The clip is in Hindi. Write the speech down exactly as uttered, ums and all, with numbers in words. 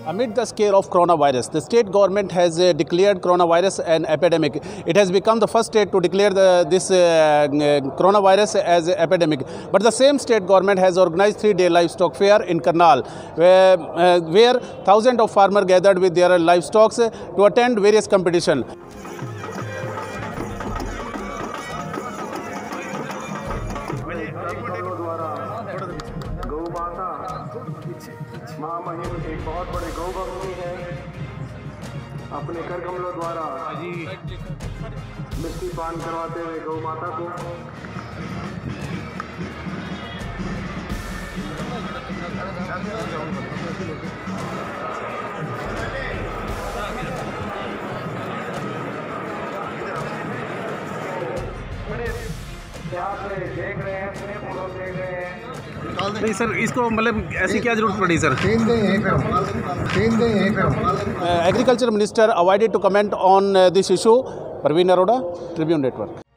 Amid the scare of coronavirus, the state government has uh, declared coronavirus an epidemic. It has become the first state to declare the, this uh, coronavirus as an epidemic. But the same state government has organized three-day livestock fair in Karnal, where, uh, where thousands of farmers gathered with their livestock to attend various competitions. माँ महिम एक बहुत बड़े गौ भक्ति है। अपने कर कमलों द्वारा मिट्टी पान करवाते हुए गौ माता को देख रहे हैं, देख रहे हैं। नहीं सर, इसको मतलब ऐसी क्या जरूरत पड़ी सर? तीन दिन यहीं पे हम तीन दिन यहीं पे हम agriculture minister avoided to comment on this issue. Parveen Arora, Tribune network.